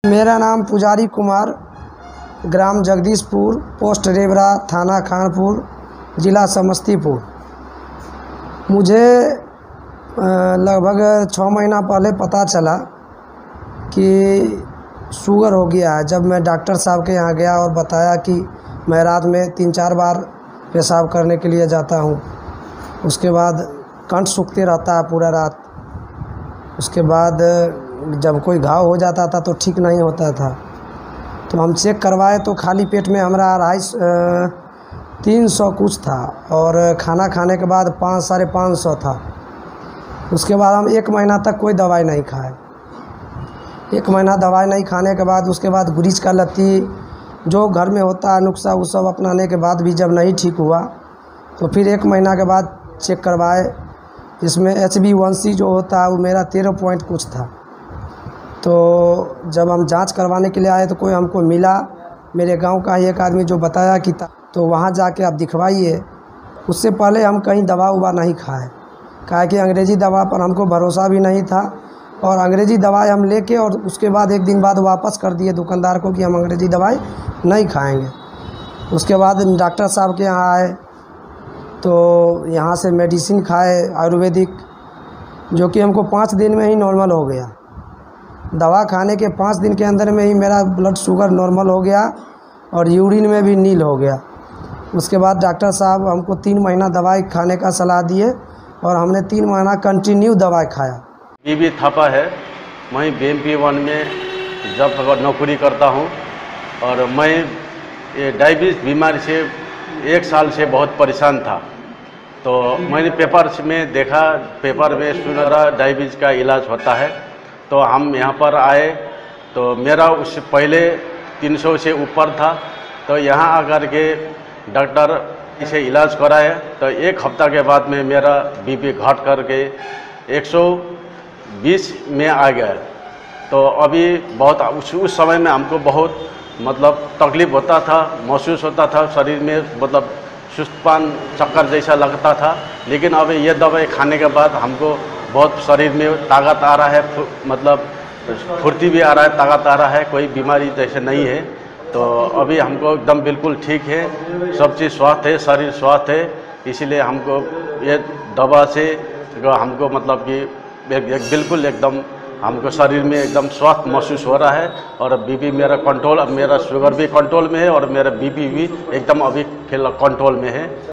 मेरा नाम पुजारी कुमार, ग्राम जगदीशपुर, पोस्ट रेवरा, थाना खानपुर, ज़िला समस्तीपुर। मुझे लगभग 6 महीना पहले पता चला कि शुगर हो गया है। जब मैं डॉक्टर साहब के यहाँ गया और बताया कि मैं रात में 3-4 बार पेशाब करने के लिए जाता हूँ, उसके बाद कंठ सूखते रहता है पूरा रात। उसके बाद जब कोई घाव हो जाता था तो ठीक नहीं होता था। तो हम चेक करवाए तो खाली पेट में हमारा 300 कुछ था और खाना खाने के बाद 500-550 था। उसके बाद हम 1 महीना तक कोई दवाई नहीं खाए। 1 महीना दवाई नहीं खाने के बाद उसके बाद गुरीच का लत्ती जो घर में होता है नुस्खा वो सब अपनाने के बाद भी जब नहीं ठीक हुआ तो फिर 1 महीना के बाद चेक करवाए। इसमें HbA1c जो होता है वो मेरा 13 पॉइंट कुछ था। तो जब हम जांच करवाने के लिए आए तो कोई हमको मिला, मेरे गांव का ही एक आदमी जो बताया कि तो वहां जाके आप दिखवाइए। उससे पहले हम कहीं दवा उवा नहीं खाए, काहे कि अंग्रेज़ी दवा पर हमको भरोसा भी नहीं था और अंग्रेज़ी दवाई हम लेके और उसके बाद 1 दिन बाद वापस कर दिए दुकानदार को कि हम अंग्रेज़ी दवाई नहीं खाएँगे। उसके बाद डॉक्टर साहब के यहाँ आए तो यहाँ से मेडिसिन खाए आयुर्वेदिक, जो कि हमको 5 दिन में ही नॉर्मल हो गया। दवा खाने के 5 दिन के अंदर में ही मेरा ब्लड शुगर नॉर्मल हो गया और यूरिन में भी नील हो गया। उसके बाद डॉक्टर साहब हमको 3 महीना दवाई खाने का सलाह दिए और हमने 3 महीना कंटिन्यू दवाई खाया। बीबी थापा है, मैं BMP-1 में जब नौकरी करता हूं और मैं ये डायबिटीज़ बीमारी से 1 साल से बहुत परेशान था। तो मैंने पेपर में देखा, पेपर में सुना डायबिटीज़ का इलाज होता है। तो हम यहाँ पर आए तो मेरा उससे पहले 300 से ऊपर था। तो यहाँ आकर के डॉक्टर इसे इलाज कराए तो 1 हफ्ता के बाद में मेरा बीपी घट करके 120 में आ गया। तो अभी बहुत उस समय में हमको बहुत मतलब तकलीफ़ होता था, महसूस होता था शरीर में, मतलब सुस्तपन चक्कर जैसा लगता था। लेकिन अभी ये दवाई खाने के बाद हमको बहुत शरीर में ताकत आ रहा है, मतलब फुर्ती भी आ रहा है, ताकत आ रहा है, कोई बीमारी जैसे नहीं है। तो अभी हमको एकदम बिल्कुल ठीक है, सब चीज़ स्वस्थ है, शरीर स्वस्थ है। इसीलिए हमको ये दवा से हमको मतलब कि बिल्कुल एकदम हमको शरीर में एकदम स्वस्थ महसूस हो रहा है और बीपी मेरा कंट्रोल, अब मेरा शुगर भी कंट्रोल में है और मेरा बीपी भी एकदम अभी कंट्रोल में है।